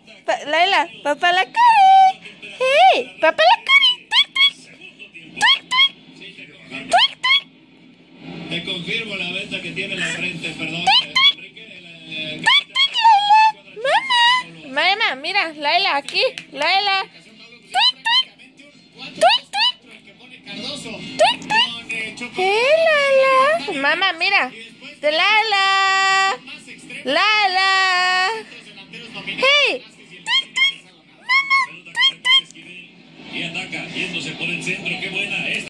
Laila, papá la Cari. ¡Hey! ¡Papá la Cari! ¡Tuic, tuic! ¡Tuic, tuic! Te confirmo la venta que tiene en la frente, perdón. ¡Tuic, tuic, Laila! ¡Mamá! Mamá, mira, Laila, aquí. Laila. ¡Tuic, tuic! ¡Tuic, tuic! ¡Tuic, tuic! Laila! Mamá, mira. De Laila. Laila. ¡Hey! ¡Tuic, tuic! ¡Mamá! ¡Tuic, tuic! Y ataca, yéndose por el centro, qué buena es.